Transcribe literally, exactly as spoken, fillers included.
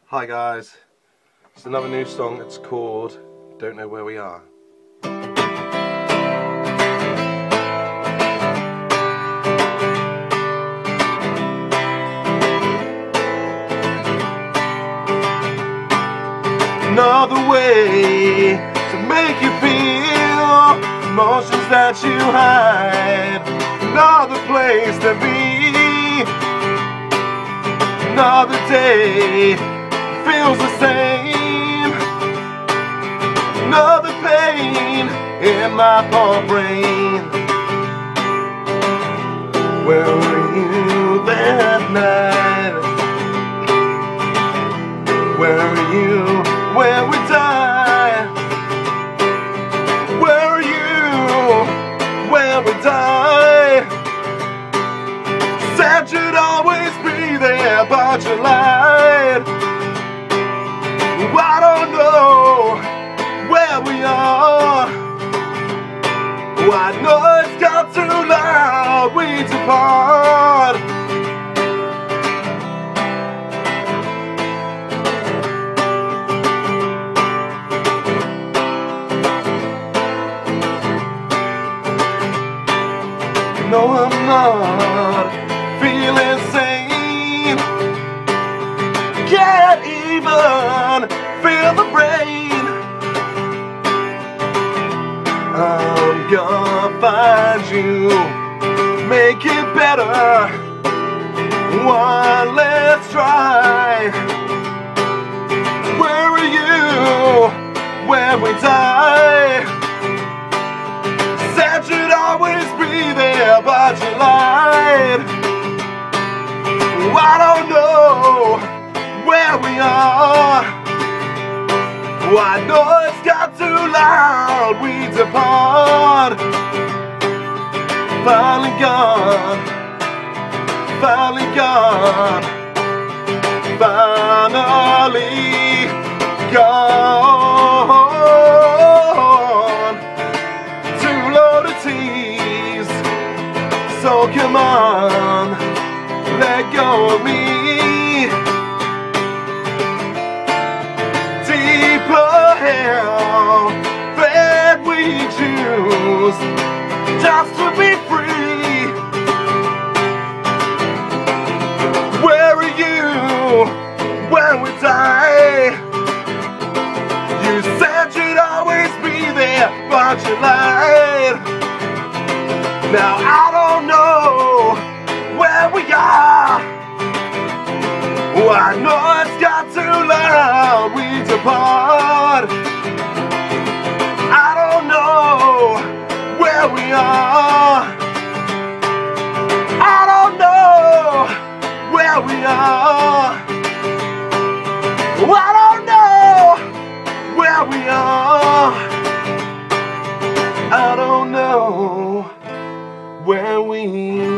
Hi guys, it's another new song. It's called Don't Know Where We Are. Another way to make you feel emotions that you hide. Another place to be. Another day feels the same. Another pain in my poor brain. Where were you that night? Where are you when we die? Where are you when we die? Said you'd always be there, but you lied. I don't know where we are. I know it's got too loud, we depart. No, I'm not feeling sane. Can't even feel the brain. I'm gonna find you, make it better. One last try. Where are you when we die? Said you'd always be there, but you lied. I don't know where we are. I know it's got too loud, we depart. Finally gone, finally gone, finally gone. Too low to tease, so come on, let go of me. Deeper hell that we choose just to be free. Where are you when we die? You said you'd always be there, but you lied. Now I don't know where we are. I know it's got too loud, we depart. I don't know where we are. I don't know where we are. I don't know where we are. I don't know where we are.